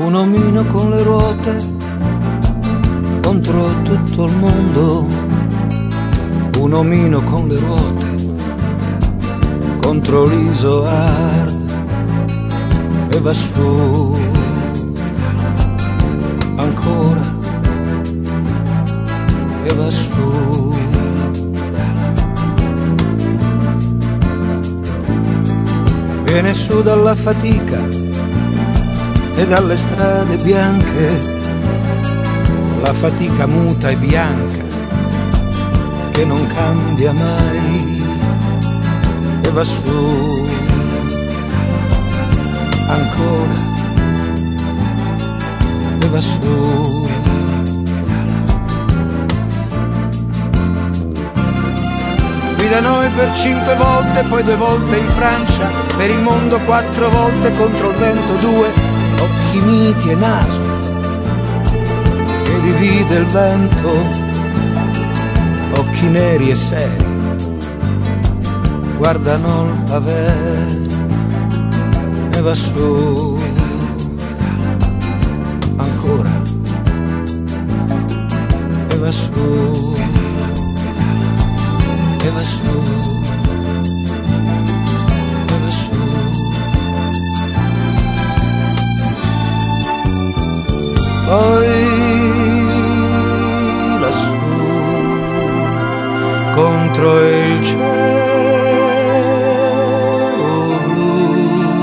un omino con le ruote contro tutto il mondo, un omino con le ruote contro l'Isoard e va su ancora e va su. Viene su dalla fatica e dalle strade bianche, la fatica muta e bianca che non cambia mai, e va su ancora e va su. Qui da noi per 5 volte, poi 2 volte in Francia, per il mondo 4 volte, contro il vento 2, occhi miti e naso che divide il vento, occhi neri e seri guardano il pavé e va su ancora e va su e va su e va su. Poi lassù contro il cielo blu,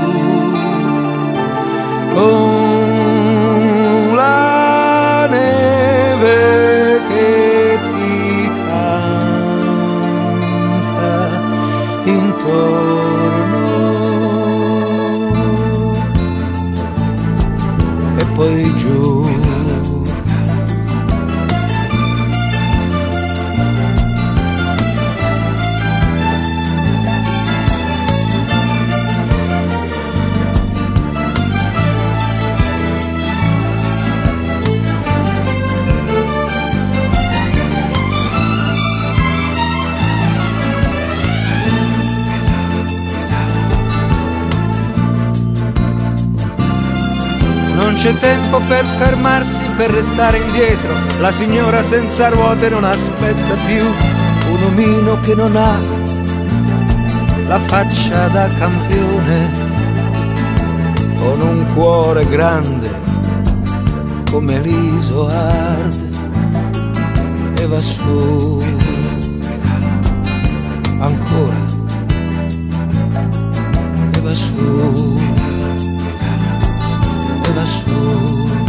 con la neve che ti canta intorno, e poi giù. Non c'è tempo per fermarsi, per restare indietro, la signora senza ruote non aspetta più, un omino che non ha la faccia da campione, con un cuore grande come l'Isoard, e va su ancora e va su e va su.